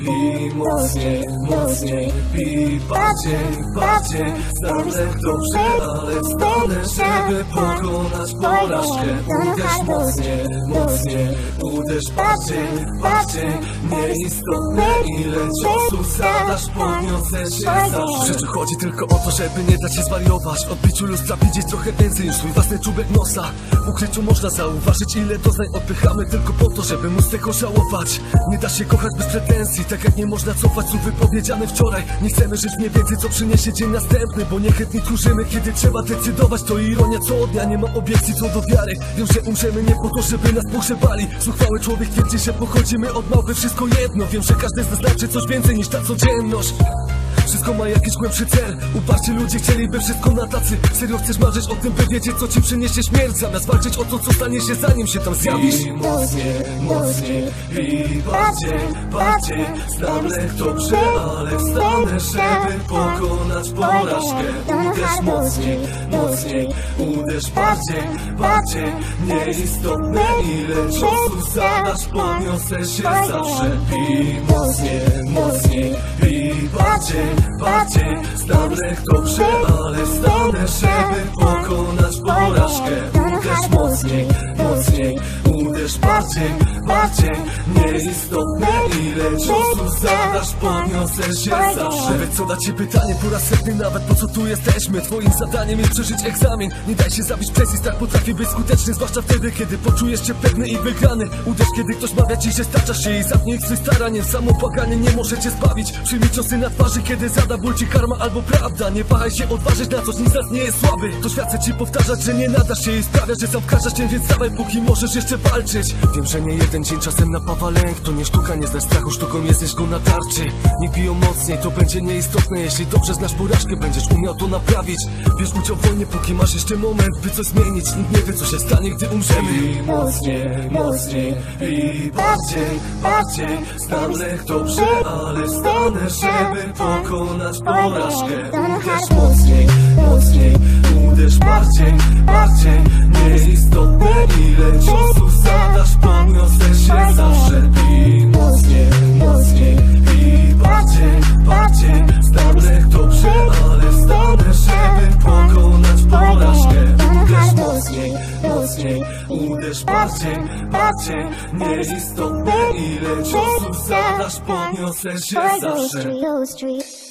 Pij mocniej, mocniej, pij bardziej, bardziej. Znam lek dobrze, ale wstanę, żeby pokonać porażkę. Uderz mocniej, mocniej, uderz bardziej, bardziej. Nieistotne ile ciosów zadasz, podniosę się zawsze. W życiu chodzi tylko o to, żeby nie dać się zwariować. Odbiciu lustra widzieć trochę więcej niż swój własny czubek nosa. W ukryciu można zauważyć, ile doznań odpychamy tylko po to, żeby móc tego żałować. Nie da się kochać bez pretensji, tak jak nie można cofać słów wypowiedziane wczoraj. Nie chcemy żyć mniej więcej, co przyniesie dzień następny, bo niechętnie tchórzymy, kiedy trzeba decydować. To ironia co dnia, nie ma obiekcji co do wiary. Wiem, że umrzemy nie po to, żeby nas pogrzebali. Zuchwały człowiek twierdzi, że pochodzimy od małpy, wszystko jedno. Wiem, że każdy z nas znaczy coś więcej niż ta codzienność. Wszystko ma jakiś głębszy cel. Uparci ludzie chcieliby wszystko na tacy. Serio chcesz marzyć o tym, by wiedzieć, co ci przyniesie śmierć, zamiast walczyć o to, co stanie się, zanim się tam zjawisz. Pij mocniej, mocniej, pij bardziej, bardziej. Znam lek dobrze, ale wstanę, żeby pokonać porażkę. Uderz mocniej, mocniej, uderz bardziej, bardziej. Nieistotne ile ciosów zadasz, podniosę się zawsze. Pij mocniej, mocniej, pij bardziej, bardziej. Znam lek dobrze, ale wstanę, żeby pokonać porażkę. Uderz mocniej, mocniej, uderz bardziej, bardziej. Nieistotne ile ciosów zadasz, podniosę się zawsze. Wiedz co da ci pytanie po raz setny, nawet po co tu jesteśmy. Twoim zadaniem jest przeżyć egzamin. Nie daj się zabić presji, strach potrafi być skuteczny, zwłaszcza wtedy, kiedy poczujesz się pewny i wygrany. Uderz, kiedy ktoś mawia ci, że starczasz się i zamknij swój staraniem. Samo płakanie nie może cię zbawić. Przyjmij ciosy na twarzy, kiedy zada ból ci karma albo prawda. Nie wahaj się odważyć na coś, nic z nas nie jest słaby. To świat chce ci powtarzać, że nie nadasz się i sprawia, że sam wkarzasz cię, więc dawaj, póki możesz jeszcze walczyć. Wiem, że nie jeden dzień czasem napawa lęk. To nie sztuka, nie znasz strachu, sztuką jesteś go na tarczy. Nie piją mocniej, to będzie nieistotne. Jeśli dobrze znasz porażkę, będziesz umiał to naprawić. Bierz udział w wojnie, póki masz jeszcze moment, by coś zmienić. Nikt nie wie, co się stanie, gdy umrzemy. Pij mocniej, mocniej, pij bardziej, bardziej. Znam lek dobrze, ale wstanę, żeby pokonać porażkę. Uderz mocniej, mocniej, uderz bardziej, bardziej. Nieistotne ile ciosów zadasz, podniosę się zawsze. Pij mocniej, mocniej, pij bardziej, bardziej. Znam lek dobrze, ale wstanę, żeby pokonać porażkę. Uderz mocniej, mocniej, uderz bardziej, bardziej. Nieistotne ile ciosów zadasz, podniosę się zawsze.